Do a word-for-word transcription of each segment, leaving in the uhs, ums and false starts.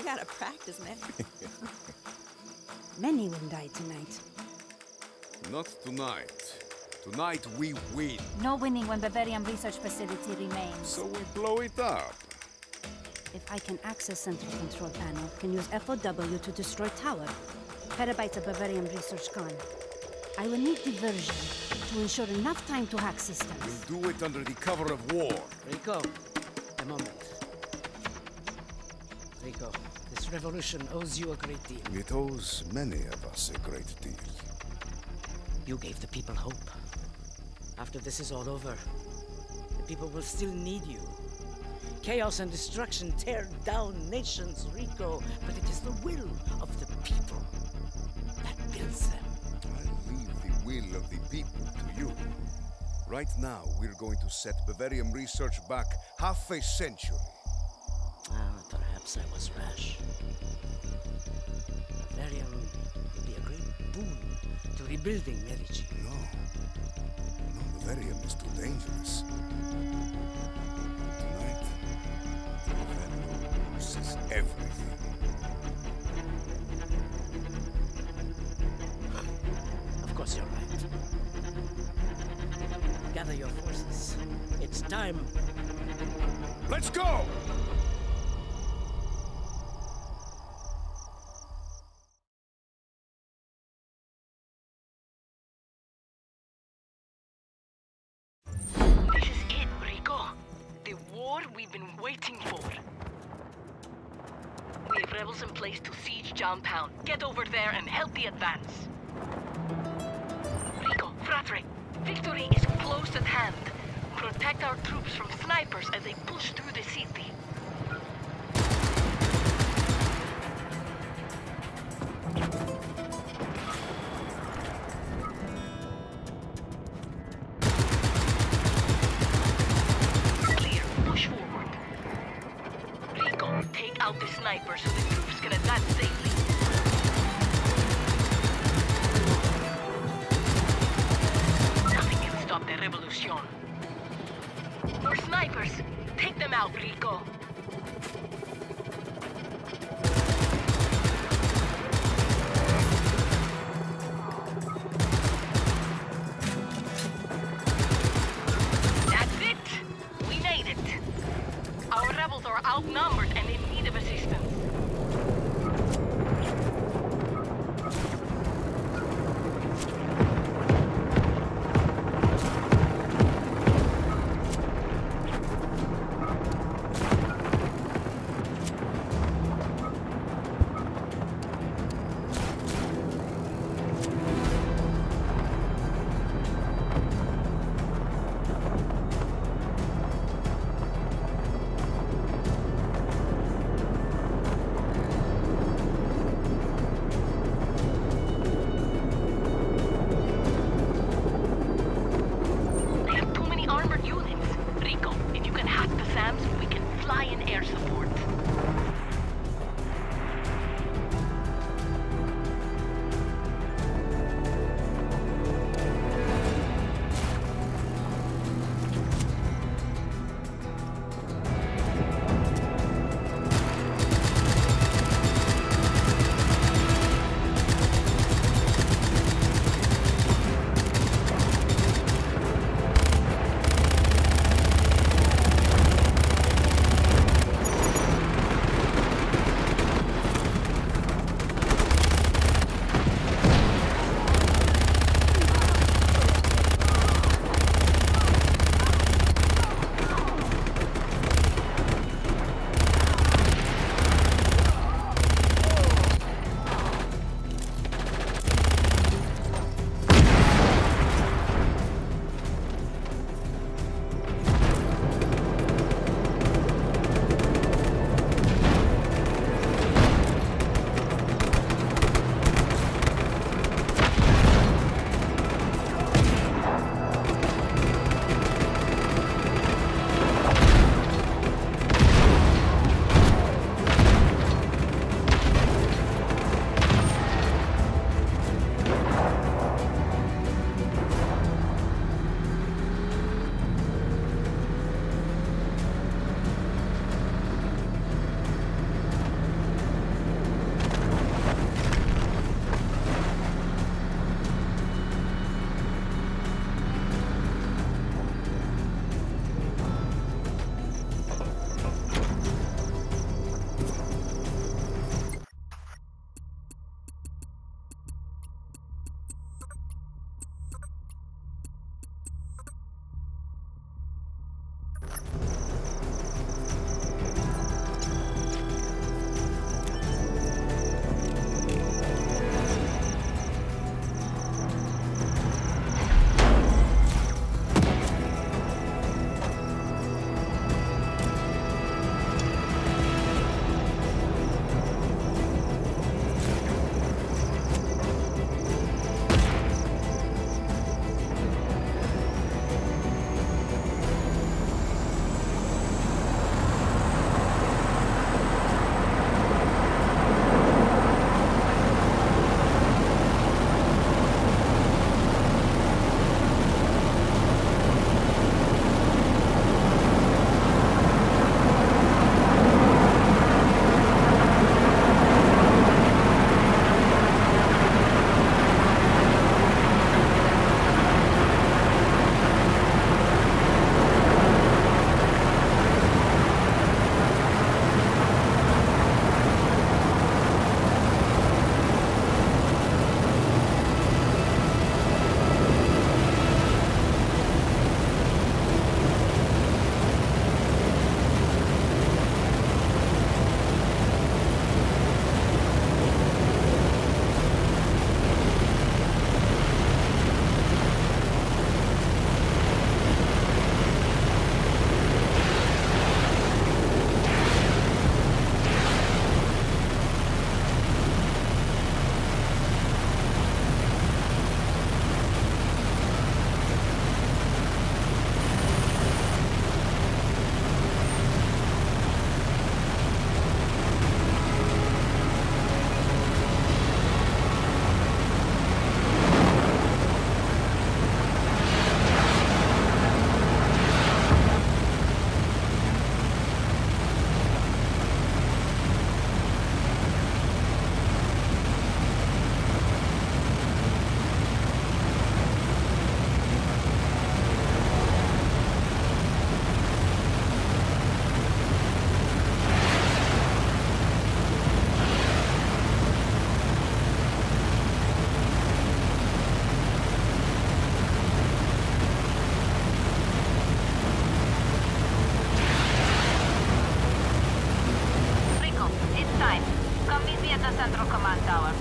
gotta practice, man. Many will die tonight. Not tonight. Tonight we win. No winning when Bavarian Research Facility remains. So we blow it up. If I can access Central Control Panel, can use F O W to destroy Tower. Petabytes of Bavarian research gone. I will need diversion to ensure enough time to hack systems. We'll do it under the cover of war. Rico, a moment. Rico, this revolution owes you a great deal. It owes many of us a great deal. You gave the people hope. After this is all over, the people will still need you. Chaos and destruction tear down nations, Rico, but it is the will of the people that builds them. I leave the will of the people to you. Right now, we're going to set Bavarian research back half a century. Ah, perhaps I was rash. Bavarian will be a great boon to rebuilding Medici. No. No, Bavarian is too dangerous. Tonight, the Bavarian loses everything. Of course you're right. Gather your forces. It's time. Let's go! This is it, Rico. The war we've been waiting for. We have rebels in place to siege Jauntown. Get over there and help the advance. Rico, Fratre, victory is close at hand. Protect our troops from snipers as they push through the city. Clear. Push forward. Rico, take out the snipers so the troops can advance safely. Nothing can stop the revolution. More snipers! Take them out, Rico! That's it! We made it! Our rebels are outnumbered and in need of assistance. They have too many armored units. Rico, if you can hack the SAMs, we can fly in air support. Central Command Tower.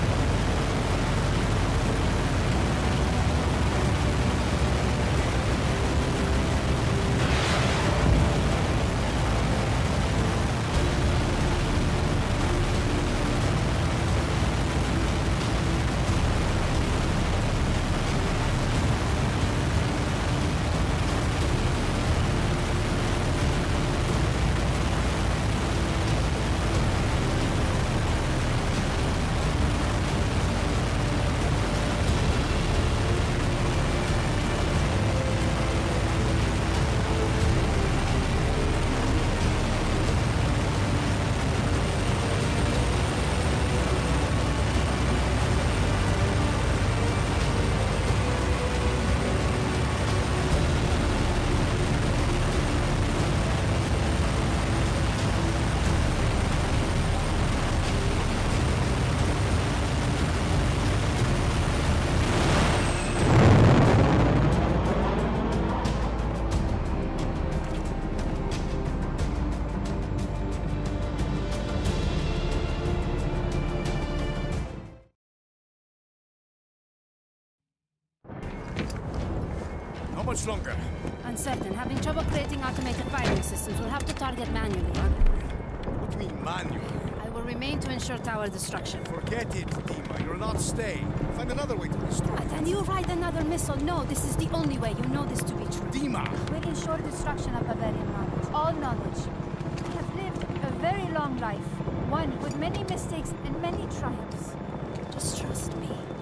How much longer? Uncertain. Having trouble creating automated firing systems. We'll have to target manually. What do you mean, manual? I will remain to ensure tower destruction. Forget it, Dima. You're not staying. Find another way to destroy it. And you ride another missile. No, this is the only way. You know this to be true. Dima! We'll ensure destruction of Bavarian knowledge. All knowledge. We have lived a very long life. One with many mistakes and many triumphs. Just trust me.